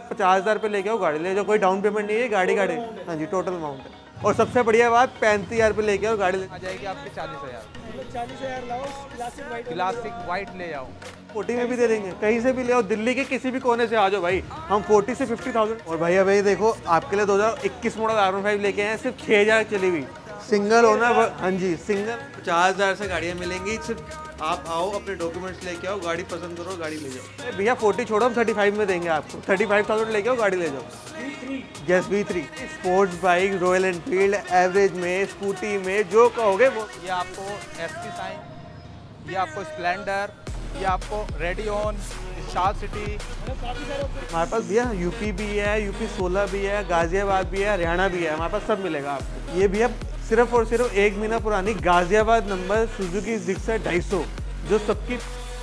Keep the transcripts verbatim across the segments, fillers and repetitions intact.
आप पचास हज़ार रुपये लेके आओ गाड़ी ले जाओ, कोई डाउन पेमेंट नहीं है, गाड़ी गाड़ी हाँ जी टोटल अमाउंट है। और सबसे बढ़िया बात पैंतीस हज़ार रुपये लेके आओ गाड़ी ले आ जाएगी आपके चालीस हज़ार चालीस हजार लाओ, क्लासिक वाइट क्लासिक वाइट ले जाओ, फोर्टी में भी दे देंगे, कहीं से भी ले आओ, दिल्ली के किसी भी कोने से आ जाओ भाई, हम फोर्टी से फिफ्टी थाउजेंड। और भैया भाई देखो आपके लिए दो हज़ार इक्कीस मॉडल आर वन फाइव लेके आए, सिर्फ छः हज़ार चली हुई, सिंगल ओनर। हाँ जी सिंगल पचास हज़ार से गाड़ियाँ मिलेंगी, सिर्फ आप आओ अपने डॉक्यूमेंट्स लेके आओ, गाड़ी पसंद करो गाड़ी ले जाओ। भैया फोर्टी छोड़ो हम थर्टी फाइव में देंगे आपको, थर्टी फाइव थाउजेंड लेके आओ गाड़ी ले जाओ। Yes V three sports bike Royal Enfield average में स्कूटी में जो कहोगे वो। ये आपको एस पी साइन, ये आपको स्प्लेंडर, ये आपको रेडियन, स्टार सिटी। हमारे पास भैया यूपी भी है, यूपी सोलह भी है, गाजियाबाद भी है, हरियाणा भी है, हमारे पास सब मिलेगा आपको। ये भैया सिर्फ और सिर्फ एक महीना पुरानी गाजियाबाद नंबर सुजुकी जिक्सर ढाई सौ जो सबकी।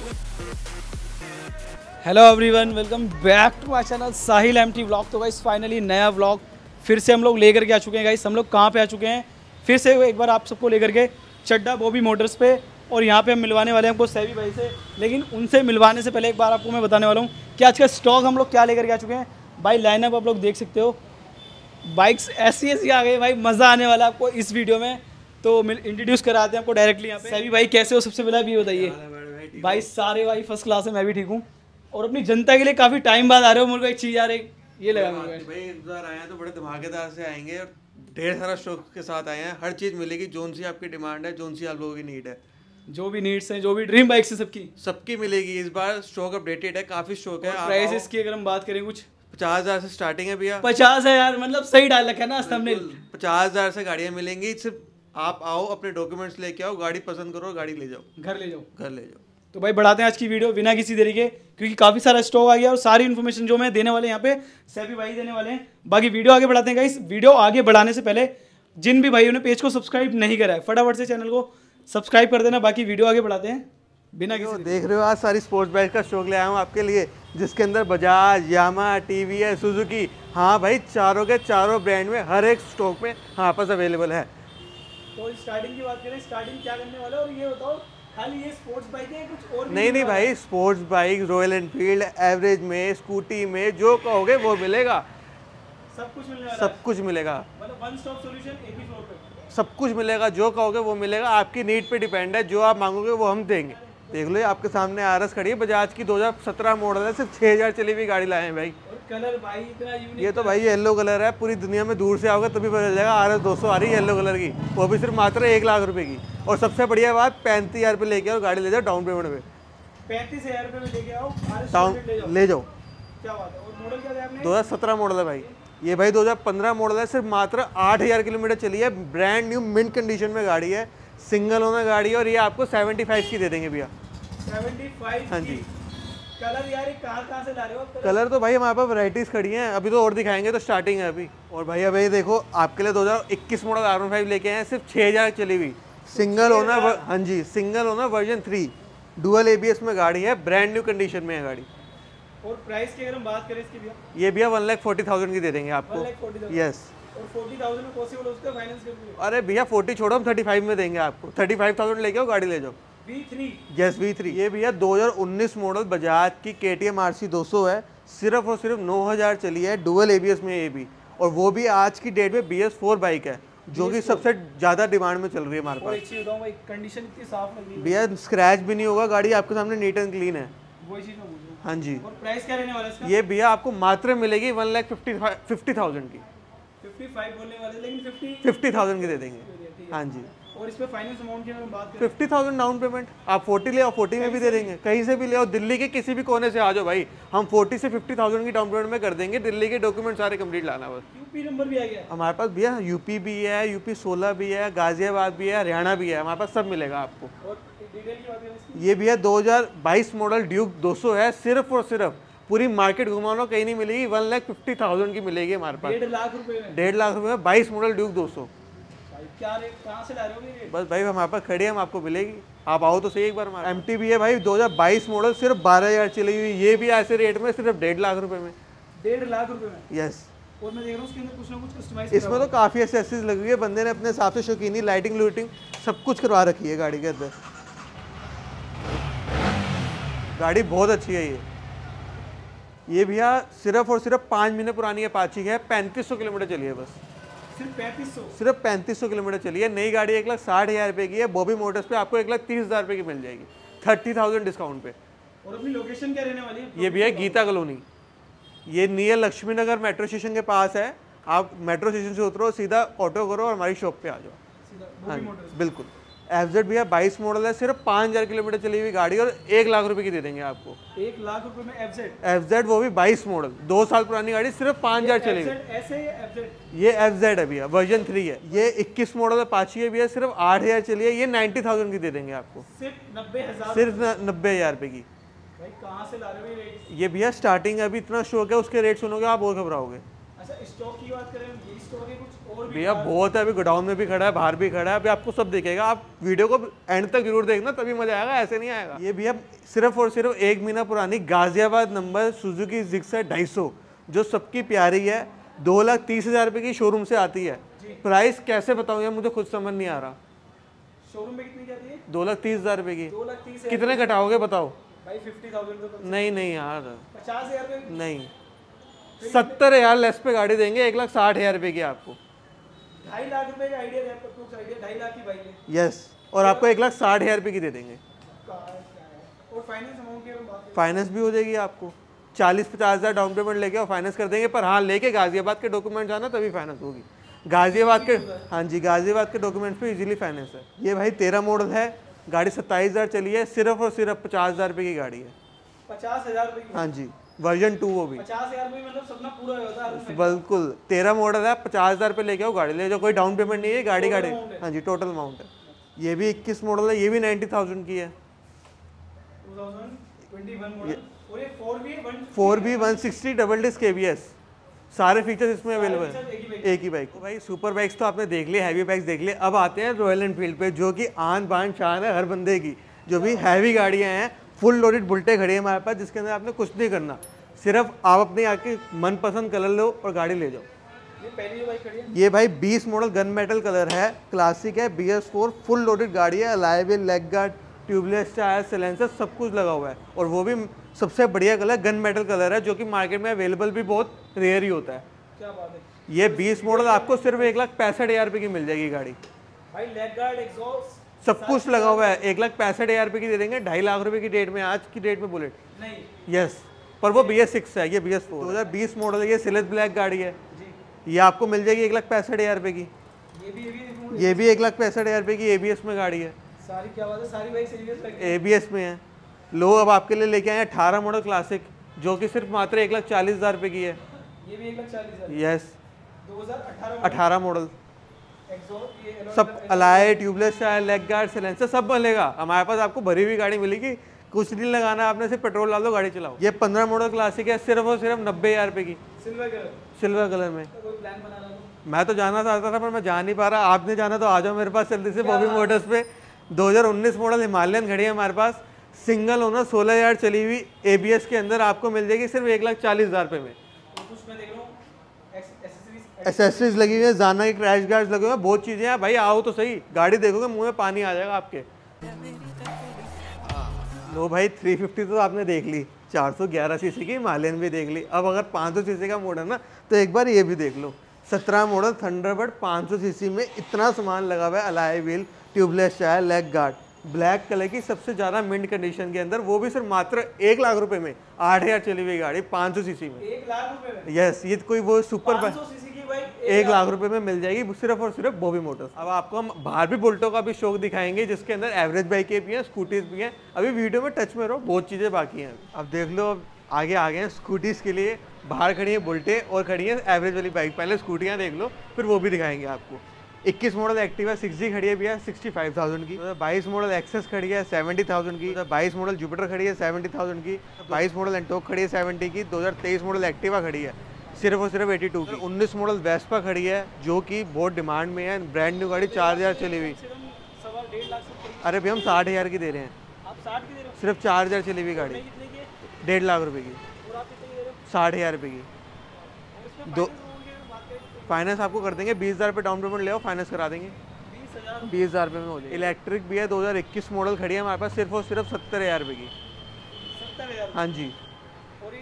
Hello everyone, welcome back to my channel Sahil MT vlog. तो गाइस फाइनली नया व्लॉग फिर से हम लोग लेकर के आ चुके हैं। गाइस हम लोग कहाँ पे आ चुके हैं फिर से एक बार आप सबको लेकर के चड्डा बॉबी मोटर्स पे, और यहाँ पे हम मिलवाने वाले हैं हमको सैवी भाई से। लेकिन उनसे मिलवाने से पहले एक बार आपको मैं बताने वाला हूँ कि आज का स्टॉक हम लोग क्या लेकर के आ चुके हैं। भाई लाइनअप आप लोग देख सकते हो, बाइक्स ऐसी ऐसी आ गई भाई, मज़ा आने वाला है आपको इस वीडियो में। तो इंट्रोड्यूस कराते हैं आपको डायरेक्टली यहाँ पे। सैवी भाई कैसे हो, सबसे पहले भी बताइए। भाई सारे भाई फर्स्ट क्लास है, मैं भी ठीक हूँ। और अपनी जनता के लिए काफ़ी टाइम बाद आ रहे हो, मुझे को एक चीज़ यार एक ये लगा मुझे भाई इंतजार आए हैं तो बड़े धमाकेदार से आएंगे और ढेर सारा स्टॉक के साथ आए हैं, हर चीज़ मिलेगी, जोन सी आपकी डिमांड है, जोन सी आप लोगों की नीड है, जो भी नीड्स हैं, जो भी ड्रीम बाइक्स है सबकी सबकी मिलेगी। इस बार स्टॉक अपडेटेड है, काफ़ी स्टॉक है। प्राइस इसकी अगर हम बात करें कुछ पचास हज़ार से स्टार्टिंग है भैया। पचास है यार, मतलब सही डाल रखा है ना थंबनेल। पचास हज़ार से गाड़ियाँ मिलेंगी, सिर्फ आप आओ अपने डॉक्यूमेंट्स लेके आओ, गाड़ी पसंद करो गाड़ी ले जाओ, घर ले जाओ घर ले जाओ। तो भाई बढ़ाते हैं आज की वीडियो बिना किसी देरी के, क्योंकि काफ़ी सारा स्टॉक आ गया और सारी इन्फॉर्मेशन जो मैं देने वाले हैं यहाँ पे सैवी भाई देने वाले हैं। बाकी वीडियो आगे बढ़ाते हैं गाइस। वीडियो आगे बढ़ाने से पहले जिन भी भाइयों ने पेज को सब्सक्राइब नहीं करा है फटाफट से चैनल को सब्सक्राइब कर देना। बाकी वीडियो आगे बढ़ाते हैं बिना किसी देख रहे हो आज सारी स्पोर्ट्स बाइक का स्टॉक ले आया हूँ आपके लिए, जिसके अंदर बजाज, यामा, टीवीएस, सुजुकी, हाँ भाई चारों के चारों ब्रांड में हर एक स्टॉक में हमारे पास अवेलेबल है। तो स्टार्टिंग की बात करें, स्टार्टिंग क्या करने वाला है और ये बताओ खाली ये स्पोर्ट्स बाइक है कुछ और? नहीं नहीं भाई, sports bike Royal Enfield average में स्कूटी में जो कहोगे वो मिलेगा, सब कुछ मिलने वाला है। सब कुछ मिलेगा, मतलब वन स्टॉप सॉल्यूशन एक ही फ्लोर पे सब कुछ मिलेगा, जो कहोगे वो मिलेगा, आपकी नीड पे डिपेंड है, जो आप मांगोगे वो हम देंगे। देख लो आपके सामने आरएस खड़ी है बजाज की, दो हज़ार सत्रह मॉडल है, सिर्फ छः हज़ार चली हुई गाड़ी लाए हैं भाई। और कलर भाई इतना यूनिक, ये तो भाई येलो कलर है, पूरी दुनिया में दूर से आओगे तभी पता चल जाएगा आरएस दो सौ आ रही है येलो कलर की, वो भी सिर्फ मात्र एक लाख रुपए की। और सबसे बढ़िया बात पैंतीस हज़ार रुपये लेके आओ गाड़ी ले जाओ डाउन पेमेंट पे, पैंतीस हजार रुपये में लेके आओ डाउन ले जाओ। क्या बात है। और मॉडल क्या है आपने? दो हज़ार सत्रह मॉडल है भाई, ये भाई दो हज़ार पंद्रह मॉडल है, सिर्फ मात्र आठ हज़ार किलोमीटर चली है, ब्रांड न्यू मिंट कंडीशन में गाड़ी है, सिंगल ओनर गाड़ी है, और ये आपको सेवेंटी फाइव की दे देंगे भैया। सेवेंटी फाइव हाँ जी। कलर यार कहाँ कहाँ से ला रहे हो आप? कलर तो भाई हमारे पास वैरायटीज़ खड़ी हैं, अभी तो और दिखाएंगे, तो स्टार्टिंग है अभी। और भैया भाई देखो आपके लिए दो हज़ार इक्कीस मॉडल आर वन फाइव लेके आए, सिर्फ छः हज़ार चली हुई, सिंगल ओनर। हाँ जी single owner version three, dual ABS में गाड़ी है, ब्रांड न्यू कंडीशन में है गाड़ी। और प्राइस की अगर हम बात करें इसकी भैया, ये भैया वन लाख फोर्टी थाउजेंड की दे देंगे आपको। यस। और फोर्टी थाउजेंड में पॉसिबल हो उसका फाइनेंस कर दीजिए। अरे भैया फोर्टी छोड़ो हम थर्टी फाइव में देंगे आपको, थर्टी फाइव थाउजेंड लेके आओ गाड़ी ले जाओ। V three yes V three ये भैया दो हज़ार उन्नीस मॉडल बजाज की के टी एम आर सी दो सौ है, सिर्फ और सिर्फ नौ हज़ार चली है, डुअल एबीएस में ये भी, और वो भी आज की डेट में बी एस फोर बाइक है, जो कि सबसे ज़्यादा डिमांड में चल रही है हमारे और एक पास। चीज़ बताऊँ भाई, कंडीशन इतनी साफ लग रही है भैया स्क्रैच भी नहीं होगा, गाड़ी आपके सामने नीट एंड क्लीन है। वही चीज़ मैं पूछ रहा हूँ। हाँ जी। और प्राइस क्या रहने वाला है इसका? ये भैया आपको मात्र मिलेगी one lakh fifty fifty thousand की, फिफ्टी फाइव बोलने वाले लेकिन फिफ्टी फिफ्टी थाउजेंड की दे देंगे। हाँ जी। और इस पे फाइनेंस अमाउंट की अगर हम बात करें, फिफ्टी थाउजेंड डाउन पेमेंट, आप फोर्टी ले आओ, फोर्टी में भी दे देंगे, कहीं से भी ले आओ, दिल्ली के किसी भी कोने से आ जाओ भाई, हम फोर्टी से फिफ्टी थाउजेंड की डाउन पेमेंट में कर देंगे, दिल्ली के डॉक्यूमेंट सारे कंप्लीट लाना बस। यूपी नंबर भी आ गया हमारे पास भैया यूपी भी है, यूपी सोलह भी है, गाजियाबाद भी है, हरियाणा भी है, हमारे पास सब मिलेगा आपको। और डिटेल की बात करें इसकी, ये भैया दो हज़ार बाईस मॉडल ड्यूक दो सौ है, सिर्फ और सिर्फ पूरी मार्केट घुमानो कहीं नहीं मिलेगी, वन लाख फिफ्टी थाउजेंड की मिलेगी हमारे पास, डेढ़ लाख रुपए में। डेढ़ लाख रुपए में बाईस मॉडल ड्यूक दो सौ। भाई क्या रेट कहाँ से ला रहे हो ये? बस भाई हमारे पास खड़ी है, हम आपको मिलेगी, आप आओ तो सही एक बार। एम टी भी है भाई दो हज़ार बाईस मॉडल, सिर्फ बारह हज़ार चली हुई, ये भी ऐसे रेट में सिर्फ डेढ़ लाख रुपए में। डेढ़ लाख रुपए में? यस। और मैं देख रहा हूँ उसके अंदर कुछ ना कुछ कस्टमाइज इसमें तो काफ़ी एसेसरीज लगी हुई है, बंदे ने अपने हिसाब से शौकीनी लाइटिंग लूटिंग सब कुछ करवा रखी है गाड़ी के अंदर, गाड़ी बहुत अच्छी है ये। ये भैया सिर्फ और सिर्फ पाँच महीने पुरानी अपाची है, पैंतीस सौ किलोमीटर चली है बस, सिर्फ पैंतीस सौ सिर्फ पैंतीस सौ किलोमीटर चली है। नई गाड़ी एक लाख साठ हज़ार रुपये की है, बॉबी मोटर्स पे आपको एक लाख तीस हज़ार रुपये की मिल जाएगी, थर्टी थाउजेंड डिस्काउंट पे। और अपनी लोकेशन क्या रहने वाली है? ये भैया गीता कॉलोनी, ये near Laxmi Nagar metro station के पास है। आप मेट्रो स्टेशन से उतरो, सीधा ऑटो करो और हमारी शॉप पे आ जाओ। सीधा हाँ बिल्कुल। एफ जेड भैया बाईस मॉडल है, सिर्फ पाँच हज़ार किलोमीटर चली हुई गाड़ी और एक लाख रुपए की दे देंगे आपको। एक लाख रुपए में एफ जेड? एफ जेड वो भी बाईस मॉडल, दो साल पुरानी गाड़ी, सिर्फ पाँच हज़ार चली हुई। ऐसे एफ जेड? ये एफ जेड है भैया, वर्जन थ्री है। ये इक्कीस मॉडल अपाची है भैया, सिर्फ आठ हज़ार चली है, ये नाइन्टी थाउजेंड की दे देंगे आपको, सिर्फ नब्बे हजार सिर्फ नब्बे हज़ार रुपये की। भाई कहाँ से ला रहे हो ये रेट? ये भैया स्टार्टिंग अभी इतना स्टॉक है, उसके रेट सुनोगे आप और घबराओगे। अच्छा स्टॉक की बात करें, ये स्टॉक है कुछ और भी? भैया बहुत है, अभी गोडाउन में भी खड़ा है, बाहर भी खड़ा है, अभी आपको सब दिखेगा। आप वीडियो को एंड तक जरूर देखना, तभी मजा आएगा, ऐसे नहीं आएगा। ये भैया सिर्फ और सिर्फ एक महीना पुरानी गाजियाबाद नंबर सुजुकी जिक्सर ढाई सौ, जो सबकी प्यारी है, दो लाख तीस हज़ार रुपये की शोरूम से आती है। प्राइस कैसे बताऊँ यार, मुझे खुद समझ नहीं आ रहा। शोरूम में कितनी जाती है? दो लाख तीस हज़ार रुपये की। दो लाख तीस? कितने घटाओगे बताओ? भाई फिफ्टी थाउजेंड तो नहीं नहीं यार, पचास हजार नहीं, सत्तर हज़ार लेस पे गाड़ी देंगे, एक लाख साठ हज़ार रुपये की आपको। ढाई लाख रुपए का आइडिया है, आपका आइडिया ढाई लाख की बाइक है। यस, और आपको एक लाख साठ हज़ार रुपये की दे देंगे। और फाइनेंस अमाउंट की बात करें, फाइनेंस भी हो जाएगी आपको, चालीस पचास हज़ार डाउन पेमेंट लेके और फाइनेंस कर देंगे। पर हाँ, लेके गाजियाबाद के डॉक्यूमेंट आना तभी फाइनेंस होगी। गाजियाबाद के, हाँ जी, गाजियाबाद के डॉक्यूमेंट्स पे इजीली फाइनेंस है। ये भाई तेरह मॉडल है, गाड़ी सत्ताईस हज़ार चली है, सिर्फ और सिर्फ पचास हज़ार रुपये की गाड़ी है। पचास हजार रुपये की? हाँ जी, वर्जन टू वो भी। पचास हजार में मतलब सपना पूरा होता है। बिल्कुल, तेरह मॉडल है, पचास हज़ार रुपये लेके आओ गाड़ी ले जाओ, कोई डाउन पेमेंट नहीं है, गाड़ी गाड़ी। हाँ जी, टोटल अमाउंट है। ये भी इक्कीस मॉडल है, ये भी नाइन्टी थाउजेंड की है। और ये four B four B one sixty double disc A B S, सारे फीचर्स इसमें अवेलेबल है एक ही बाइक। तो भाई सुपर बाइक्स तो आपने देख लिया, हैवी बाइक्स देख लिया, अब आते हैं रॉयल एनफील्ड पे, जो कि आन बान शान है हर बंदे की। जो भी हैवी गाड़ियाँ हैं, फुल लोडेड बुलेटें खड़ी है हमारे पास, जिसके अंदर आपने कुछ नहीं करना, सिर्फ आप अपने आके मनपसंद कलर लो और गाड़ी ले जाओ। ये पहली बाइक खड़ी है, ये भाई बीस मॉडल गन मेटल कलर है, क्लासिक है, B S four, full loaded गाड़ी है, alloy wheel, leg guard, tubeless tyre, silencer, सब कुछ लगा हुआ है। और वो भी सबसे बढ़िया कलर गन मेटल कलर है, जो कि मार्केट में अवेलेबल भी बहुत रेयर ही होता है। क्या बात है। ये बीस मॉडल आपको सिर्फ एक लाख पैंसठ हज़ार रुपये की मिल जाएगी गाड़ी। भाई लेग गार्ड, एग्जॉस्ट, सब कुछ लगा हुआ है, एक लाख पैंसठ हज़ार रुपये की दे देंगे, ढाई लाख रुपये की डेट में, आज की डेट में बुलेट नहीं। यस, पर वो बी एस सिक्स है, ये बी एस फोर दो हज़ार बीस मॉडल है, ये सिलेट ब्लैक गाड़ी है, ये आपको मिल जाएगी एक लाख पैंसठ हज़ार रुपये की। ये भी ये भी ये भी एक लाख पैंसठ हज़ार रुपये की ए बी एस में गाड़ी है। सारी क्या बात है, सारी बाइक सीरीज लग ए बी एस में है। लो, अब आपके लिए लेके आए अठारह मॉडल क्लासिक, जो कि सिर्फ मात्र एक लाख चालीस हज़ार रुपये की है। ये भी एक लाख चालीस हजार यस, दो हजार अठारह अठारह मॉडल, एग्जॉस्ट, ये सब alloy, tubeless tyre, leg guard, silencer सब मिलेगा हमारे पास। आपको भरी हुई गाड़ी मिलेगी, कुछ नहीं लगाना आपने, सिर्फ पेट्रोल डाल दो, गाड़ी चलाओ। ये पंद्रह मॉडल क्लासिक है, सिर्फ और सिर्फ नब्बे हज़ार रुपये की, सिल्वर कलर, सिल्वर कलर में। कोई प्लान बना रहा हूं? मैं तो जाना चाहता था पर मैं जा नहीं पा रहा, आपने जाना तो आ जाओ मेरे पास जल्दी से, बॉबी मोटर्स पे। दो हज़ार उन्नीस मॉडल हिमालयन घड़ी है हमारे पास, सिंगल ओनर, सोलह हज़ार चली हुई, ए बी एस के अंदर आपको मिल जाएगी सिर्फ एक लाख चालीस हज़ार रुपये में। कुछ मैं देख रहा हूँ एक्सेसरीज, एसेसरीज लगी हुई है, जाना के क्रैश गार्ड्स लगे हुए हैं, बहुत चीज़ें हैं भाई। आओ तो सही, गाड़ी देखोगे मुंह में पानी आ जाएगा आपके। लो भाई, थ्री फिफ्टी तो आपने देख ली, चार सौ ग्यारह सीसी की हिमालयन भी देख ली, अब अगर पाँच सौ सीसी का मॉडल ना, तो एक बार ये भी देख लो, सत्रह मॉडल थंडरबर्ड पाँच सौ सीसी में, इतना सामान लगा हुआ है, alloy wheel, tubeless tyre, leg guard, black colour की सबसे ज़्यादा मिंट कंडीशन के अंदर, वो भी सिर्फ मात्र एक लाख रुपए में, आठ हज़ार चली हुई गाड़ी, पाँच सौ सीसी में। एक लाख रुपए में? यस, ये कोई वो सुपर पाँच सौ सीसी की बाइक एक लाख रुपए में मिल जाएगी, सिर्फ और सिर्फ बॉबी मोटर्स। अब आपको हम बाहर भी बुलेटों का भी शौक दिखाएंगे, जिसके अंदर एवरेज बाइकें भी हैं, स्कूटीज भी हैं। अभी वीडियो में टच में रहो, बहुत चीज़ें बाकी हैं। अब देख लो, अब आगे आ गए हैं स्कूटीज़ के लिए, बाहर खड़ी हैं बुलेटें और खड़ी हैं एवरेज वाली बाइक। पहले स्कूटियाँ देख लो, फिर वो भी दिखाएंगे आपको। इक्कीस मॉडल एक्टिवा सिक्स जी खड़ी है भैया, सिक्सटी फाइव थाउजेंड की। बाईस मॉडल एक्सेस खड़ी है, सेवेंटी थाउजेंड की। बाईस मॉडल जुपिटर खड़ी है, सेवेंटी थाउजेंड की। बाईस मॉडल एंटोक खड़ी है, सेवेंटी की। दो हज़ार तेईस मॉडल एक्टिवा खड़ी है, सिर्फ और सिर्फ एटी टू की। उन्नीस मॉडल वेस्पा खड़ी है, जो कि बहुत डिमांड में है, ब्रांड न्यू गाड़ी, चार हज़ार चली हुई। अरे भैया हम साठ हज़ार की दे रहे हैं, आप साठ की दे रहे हो? सिर्फ चार हज़ार चली हुई गाड़ी, कितने की है? डेढ़ लाख रुपए की, और आप कितने की दे रहे हो? साठ हज़ार रुपये की। इसमें दो बात करें फाइनेंस आपको कर देंगे, बीस हज़ार रुपये डाउन पेमेंट ले आओ, फाइनेंस करा देंगे, बीस हजार बीस हज़ार रुपये में हो जाए। इलेक्ट्रिक भी है, दो हज़ार इक्कीस मॉडल खड़ी है हमारे पास, सिर्फ और सिर्फ सत्तर हज़ार रुपये की। सत्तर हजार हाँ जी, और ये जैसे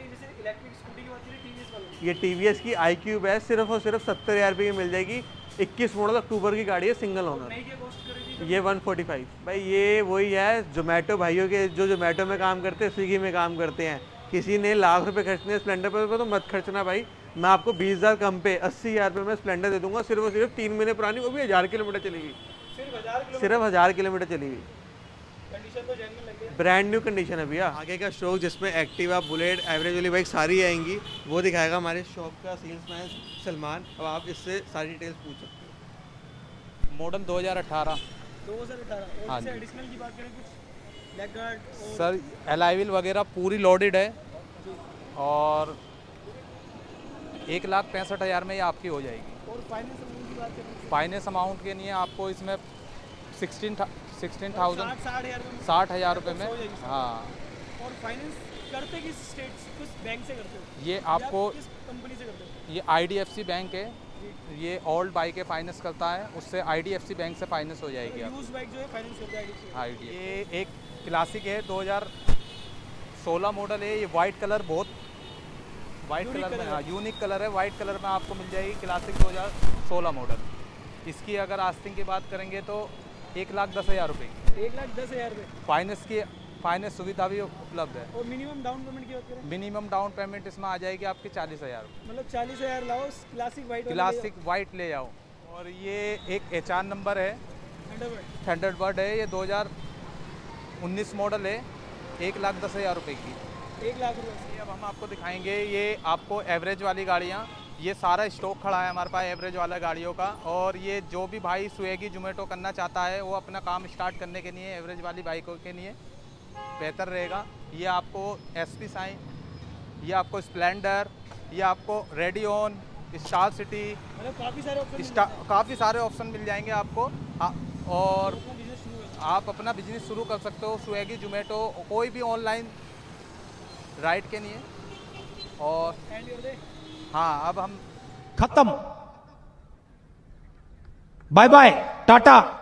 इलेक्ट्रिक स्कूटी की बात करें टीवीएस वालों ये टीवीएस की आई क्यूब है, सिर्फ और सिर्फ सत्तर हज़ार रुपये की मिल जाएगी। इक्कीस मॉडल अक्टूबर की गाड़ी है, सिंगल ओनर। नहीं क्या कॉस्ट करेगी ये वन फोर्टी फाइव। भाई ये वही है जोमेटो भाइयों के, जो जोमेटो में काम करते हैं, स्विगी में काम करते हैं। किसी ने लाख रुपए खर्चने स्प्लेंडर पर तो मत खर्चना भाई। मैं आपको बीस हज़ार कम पे अस्सी हज़ार रुपये में स्प्लेंडर दे दूंगा, सिर्फ और सिर्फ तीन महीने पुरानी, वो भी हज़ार किलोमीटर चली हुई। सिर्फ हजार किलो सिर्फ हज़ार किलोमीटर चली हुई, कंडीशन तो जेन्युइन लग रही है। ब्रांड न्यू कंडीशन है भैया। आगे का स्ट्रोक जिसमें एक्टिवा, बुलेट, एवरेज वाली बाइक सारी आएंगी, वो दिखाएगा हमारे शॉप का सेल्समैन सलमान। अब आप इससे सारी डिटेल्स पूछ सकते हो। मॉडल दो हज़ार अठारह। दो हज़ार अठारह। और हाँ इससे जी। एडिशनल की बात करें कुछ लेग गार्ड और सर एलाइविल वगैरह पूरी लोडेड है और एक लाख पैंसठ हज़ार में ये आपकी हो जाएगी। और फाइनेंस अमाउंट की बात करें फाइनेंस अमाउंट के लिए आपको इसमें सिक्सटीन सिक्सटीन थाउजेंड साठ साठ हज़ार में साठ हज़ार रुपये में। हो जाएगी। हाँ, और फाइनेंस करते किस स्टेट किस बैंक से करते हो ये या आपको किस कंपनी से करते हो? ये आईडीएफसी बैंक है, ये ओल्ड बाइक फाइनेंस करता है, उससे आईडीएफसी बैंक से फाइनेंस हो जाएगी आप। यूज बाइक जो है फाइनेंस करता है आईडी ये एक क्लासिक है, दो हज़ार सोलह मॉडल है। ये वाइट कलर, बहुत वाइट Unique कलर में, colour हाँ है। यूनिक कलर है, वाइट कलर में आपको मिल जाएगी। क्लासिक दो हज़ार सोलह मॉडल। इसकी अगर आस्तिंग की बात करेंगे तो एक लाख दस हज़ार रुपये की एक लाख दस हज़ार रुपये। फाइनेंस की फाइनेंस सुविधा भी उपलब्ध है। और मिनिमम डाउन पेमेंट की बात करें मिनिमम डाउन पेमेंट इसमें आ जाएगी आपकी चालीस हज़ार रुपये। मतलब चालीस हज़ार लाओ क्लासिक वाइट क्लासिक वाइट ले जाओ। और ये एक एच आर नंबर है, थंडरबर्ड है, ये दो हज़ार उन्नीस मॉडल है, एक लाख दस हज़ार रुपये की। एक लाख रुपये ये अब हम आपको दिखाएंगे, ये आपको एवरेज वाली गाड़ियाँ, ये सारा स्टॉक खड़ा है हमारे पास एवरेज वाला गाड़ियों का। और ये जो भी भाई स्विगी जोमेटो करना चाहता है, वो अपना काम स्टार्ट करने के लिए एवरेज वाली बाइकों के लिए बेहतर रहेगा। ये आपको एस पी साइन, ये आपको स्प्लेंडर, ये आपको रेडियन, स्टार सिटी, मतलब काफ़ी सारे ऑप्शन स्टा काफ़ी सारे ऑप्शन मिल जाएंगे आपको। हाँ, और बिजनेस शुरू है। आप अपना बिजनेस शुरू कर सकते हो, स्विगी जोमेटो, कोई भी ऑनलाइन राइड के लिए। और एंड योर डे हाँ, अब हम खत्म, बाय बाय, टाटा।